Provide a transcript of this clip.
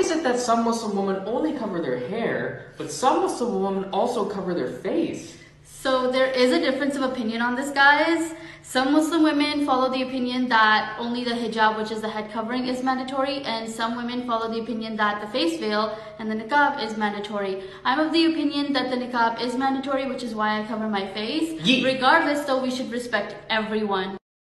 is it that some Muslim women only cover their hair, but some Muslim women also cover their face? So there is a difference of opinion on this, guys. Some Muslim women follow the opinion that only the hijab, which is the head covering, is mandatory, and some women follow the opinion that the face veil and the niqab is mandatory. I'm of the opinion that the niqab is mandatory, which is why I cover my face. Yeet. Regardless, though, we should respect everyone.